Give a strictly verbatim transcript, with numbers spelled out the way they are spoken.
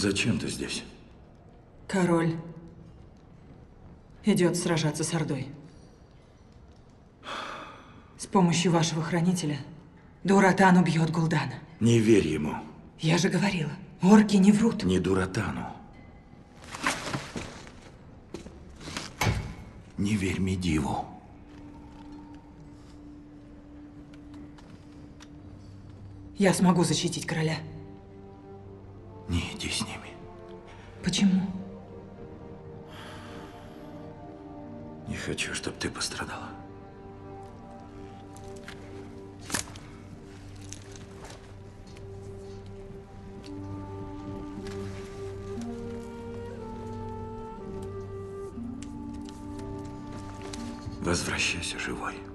Зачем ты здесь? Король идет сражаться с Ордой. С помощью вашего хранителя Дуратан убьет Гул'дана. Не верь ему. Я же говорила, орки не врут. Не Дуратану. Не верь Медиву. Я смогу защитить короля. Не иди с ними. Почему? Не хочу, чтобы ты пострадала. Возвращайся живой.